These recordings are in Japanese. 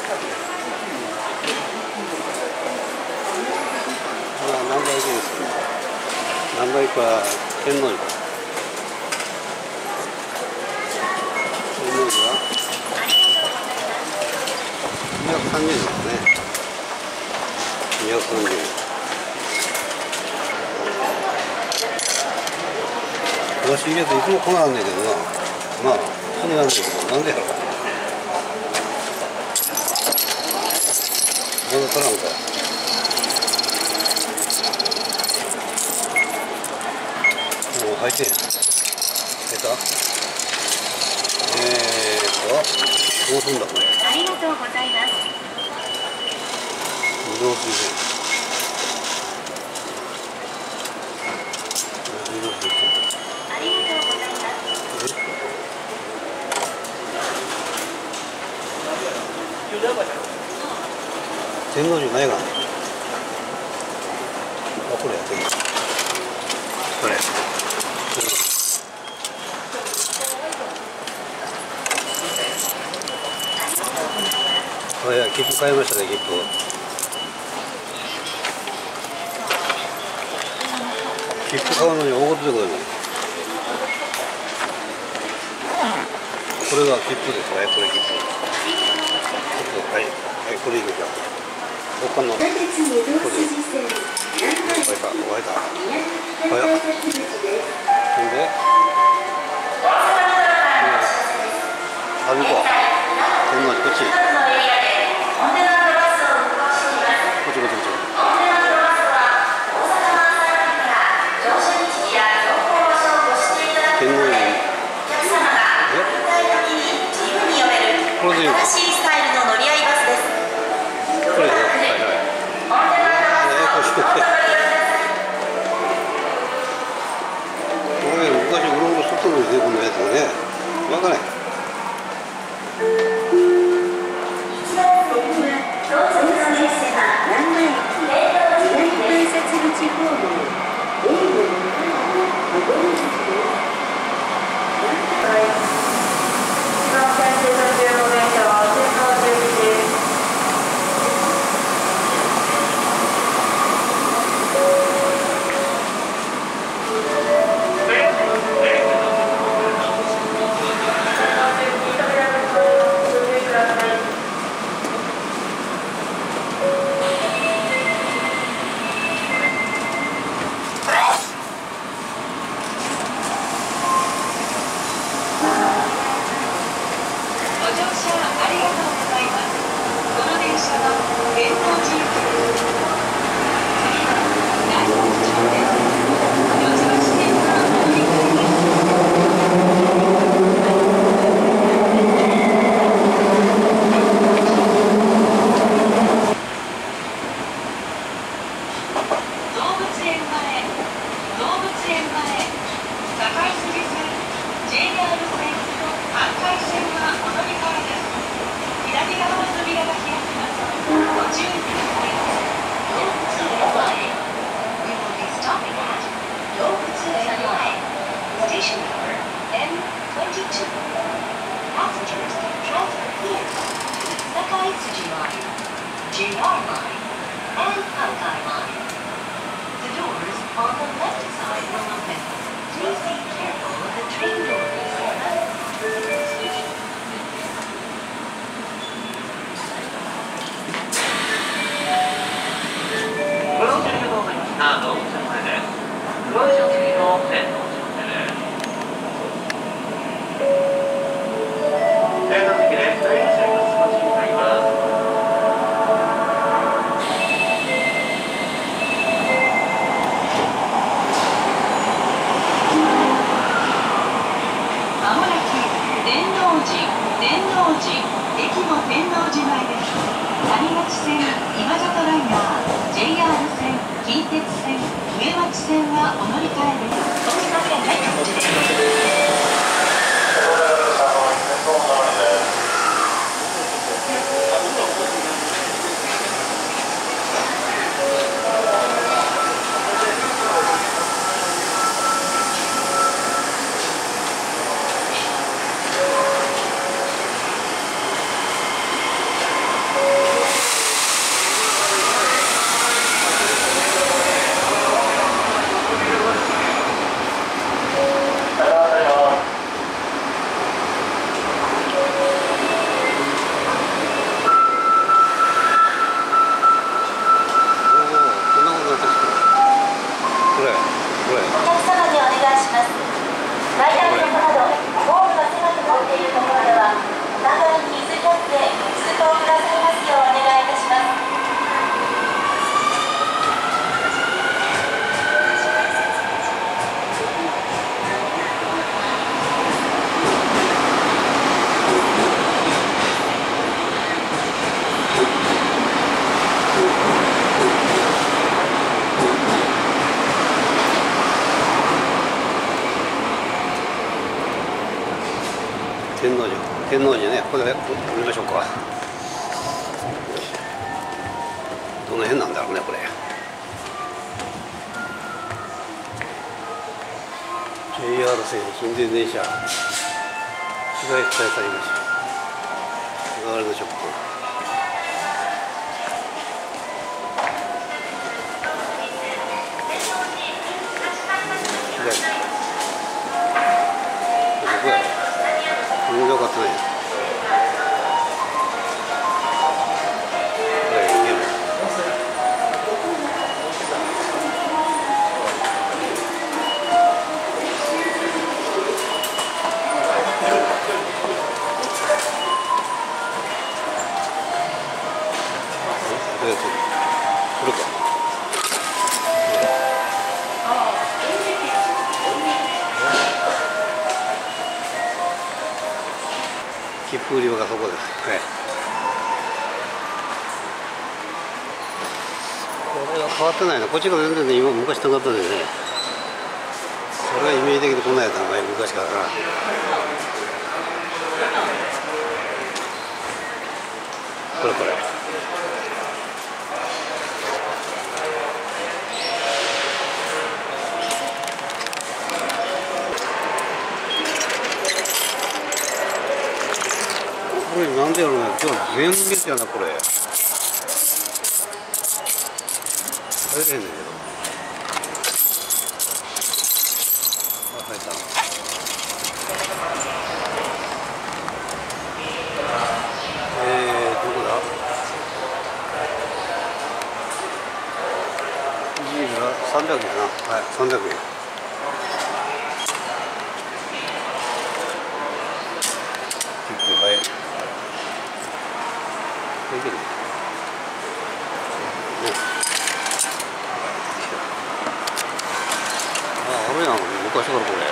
何倍ですかね。何倍か天王寺。天王寺は230円ですね。230円。詳しいやついつも来なんだけどな。まあ気になるんだけど、なんでやろう。まだ足らんか。もう入ってんやん。出た？どうすんだこれ。 ありがとうございます。 無料水準。 ありがとうございます。 天王寺ないがな。あ、これやってる。これ。あ、いや、切符買いましたね、切符。切符買うのに大事でございます。これが切符ですね、これ切符。はい、はい、これいくか。他の。これ。終わりだ。早っ。ほんで。歩こう。天王寺こっち。こっちこっちこっち。天王寺。これでいいの？ 新しいスタイルの乗り合いバスです。 これね。はいはい。これ昔うろうろしとったのにね、こんなやつがね。わからない。 お天王寺ね、これで降りましょうか。どの辺なんだろうね、これ。JR 線近電電車、被害伝えされました。ガールドショップ。どこやろ。全然分かってない。これか。切符売り場がそこです。はい。これは変わってないな。こっちが全然ね、今昔なかったでね。それはイメージ的にこんなんやったの前昔からな。これこれ。これなんでやろうね。今日全滅やなこれ。入れへんねんけど。あ、入った。どこだ？G が300円な。はい、300円。切符、はい。できる。あ、あれやん、昔からこれ。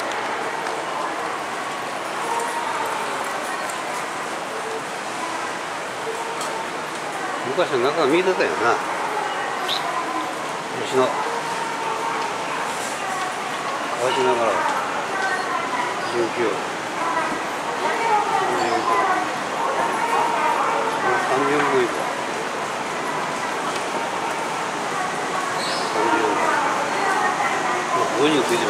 昔の中見えてたよな。牛の乾きながら19、30分以上。5人ついてます。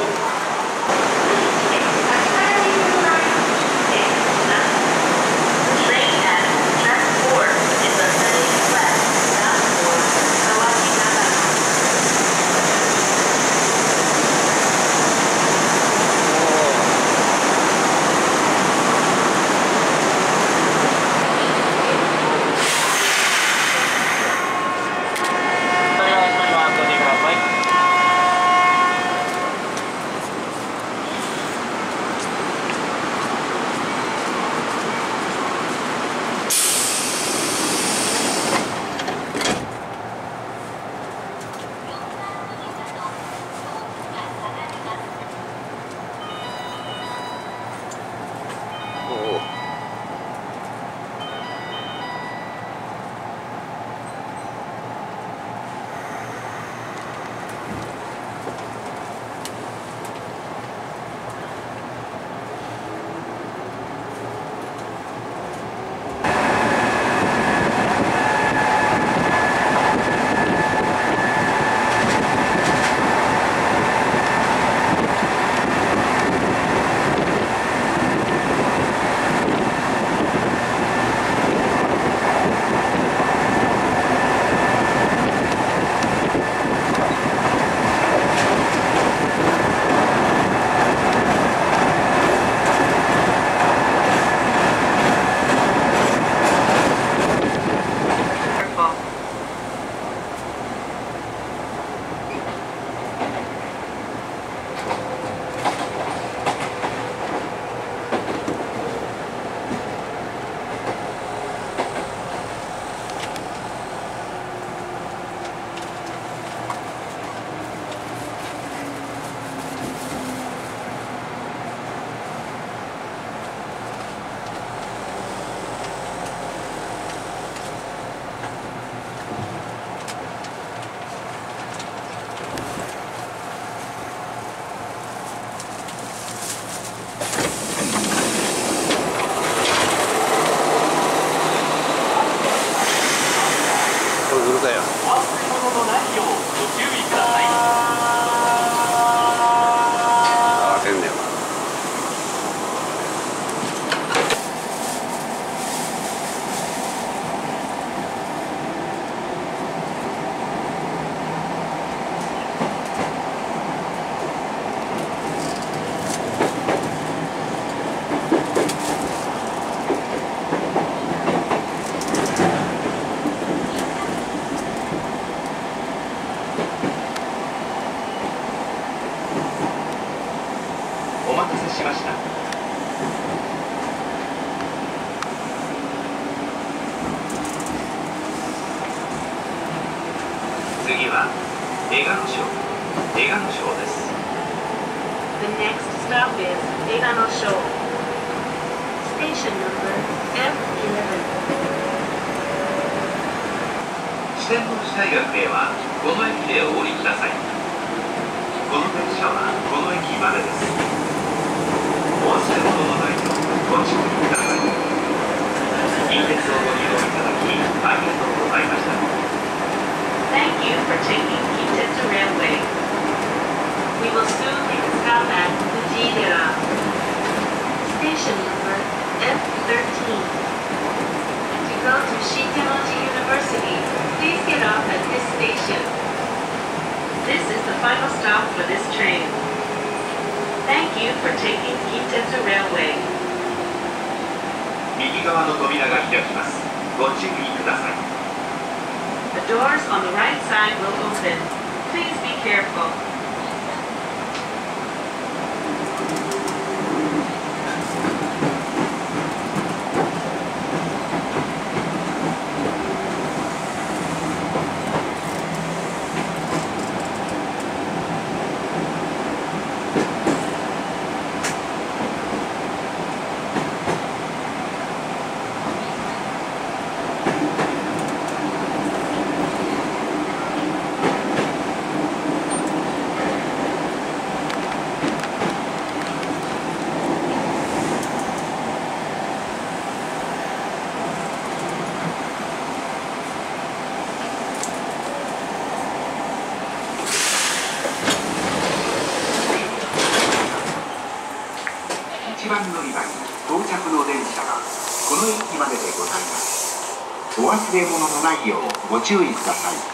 江賀野省です。 The next stop is Egano Sho. Station number F11. 四天王寺大学へはこの駅でお降りください。この電車はこの駅までです。お忘れ物のないようご注意ください。近鉄をご利用いただきありがとうございました。 Thank you for taking Kintetsu Railway. We will soon make a stop at Fujidera. Station number F13. To go to Shitemoji University, please get off at this station. This is the final stop for this train. Thank you for taking Kintetsu Railway. 右側の扉が開きます。ご注意ください。 The doors on the right side will open. Please be careful. 1番乗り場に到着の電車がこの駅まででございます。お忘れ物のないようご注意ください。